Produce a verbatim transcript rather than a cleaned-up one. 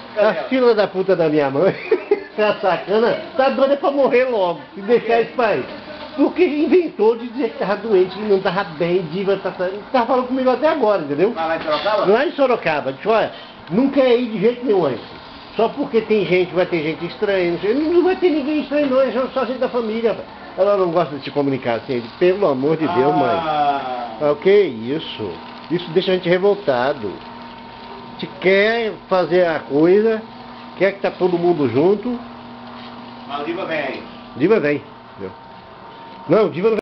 A fila da puta da minha mãe, a sacana, tá doida pra morrer logo, e deixar esse país. Porque inventou de dizer que tava doente, que não tava bem, diva, tá, tá, tava falando comigo até agora, entendeu? Mas lá em Sorocaba? Lá em Sorocaba, disse, olha, não quer ir de jeito nenhum aí. Só porque tem gente, vai ter gente estranha, não, sei, não vai ter ninguém estranho não, é só gente da família. Ela não gosta de se comunicar assim, pelo amor de Deus, mãe. Ah, o que é isso? Isso deixa a gente revoltado. A gente quer fazer a coisa, quer que tá todo mundo junto. Mas o Diva vem aí. Diva vem. Não, Diva não